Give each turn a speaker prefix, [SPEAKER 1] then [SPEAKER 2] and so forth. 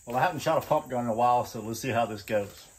[SPEAKER 1] Well, I haven't shot a pump gun in a while, so let's see how this goes.